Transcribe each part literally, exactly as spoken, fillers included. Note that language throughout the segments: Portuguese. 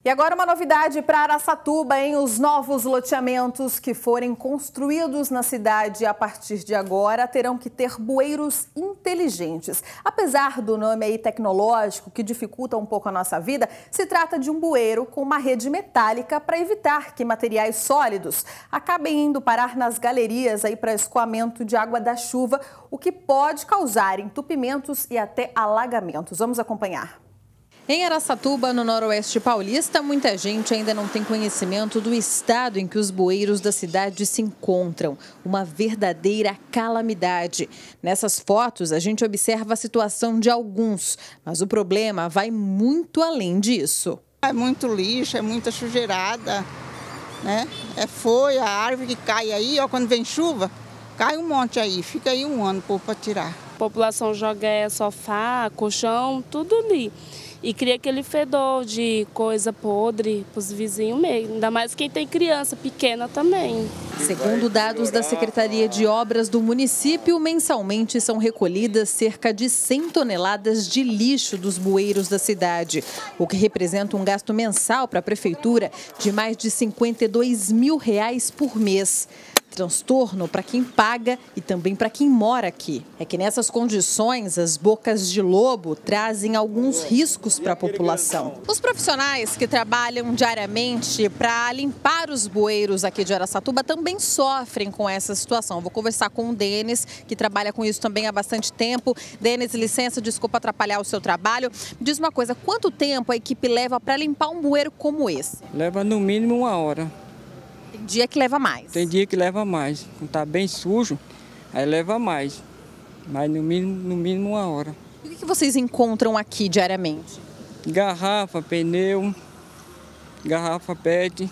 E agora uma novidade para Araçatuba, hein? Os novos loteamentos que forem construídos na cidade a partir de agora terão que ter bueiros inteligentes. Apesar do nome aí tecnológico que dificulta um pouco a nossa vida, se trata de um bueiro com uma rede metálica para evitar que materiais sólidos acabem indo parar nas galerias aí para escoamento de água da chuva, o que pode causar entupimentos e até alagamentos. Vamos acompanhar. Em Araçatuba, no noroeste paulista, muita gente ainda não tem conhecimento do estado em que os bueiros da cidade se encontram. Uma verdadeira calamidade. Nessas fotos, a gente observa a situação de alguns, mas o problema vai muito além disso. É muito lixo, é muita sujeirada, né? É folha, a árvore que cai aí, ó, quando vem chuva, cai um monte aí, fica aí um ano para tirar. A população joga é, sofá, colchão, tudo ali. E cria aquele fedor de coisa podre para os vizinhos mesmo, ainda mais quem tem criança pequena também. Segundo dados da Secretaria de Obras do município, mensalmente são recolhidas cerca de cem toneladas de lixo dos bueiros da cidade, o que representa um gasto mensal para a prefeitura de mais de cinquenta e dois mil reais por mês. Transtorno para quem paga e também para quem mora aqui. É que nessas condições, as bocas de lobo trazem alguns riscos para a população. Os profissionais que trabalham diariamente para limpar os bueiros aqui de Araçatuba também sofrem com essa situação. Vou conversar com o Denis, que trabalha com isso também há bastante tempo. Denis, licença, desculpa atrapalhar o seu trabalho. Me diz uma coisa, quanto tempo a equipe leva para limpar um bueiro como esse? Leva no mínimo uma hora. Tem dia que leva mais. Tem dia que leva mais. Quando está bem sujo, aí leva mais. Mas no mínimo, no mínimo uma hora. E o que vocês encontram aqui diariamente? Garrafa, pneu, garrafa P E T,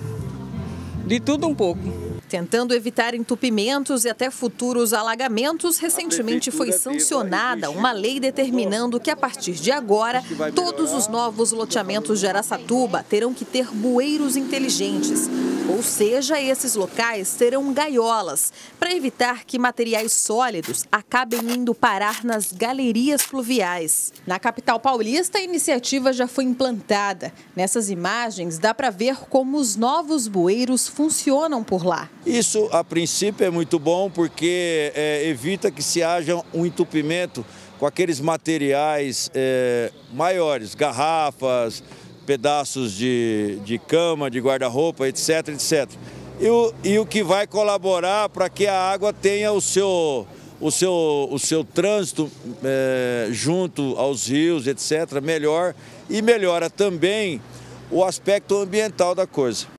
de tudo um pouco. Tentando evitar entupimentos e até futuros alagamentos, recentemente foi sancionada uma lei determinando que, a partir de agora, todos os novos loteamentos de Araçatuba terão que ter bueiros inteligentes. Ou seja, esses locais terão gaiolas, para evitar que materiais sólidos acabem indo parar nas galerias pluviais. Na capital paulista, a iniciativa já foi implantada. Nessas imagens, dá para ver como os novos bueiros funcionam por lá. Isso, a princípio, é muito bom porque é, evita que se haja um entupimento com aqueles materiais é, maiores, garrafas, pedaços de, de cama, de guarda-roupa, etc, etcétera. E o, e o que vai colaborar para que a água tenha o seu, o seu, o seu trânsito é, junto aos rios, etcétera, melhor, e melhora também o aspecto ambiental da coisa.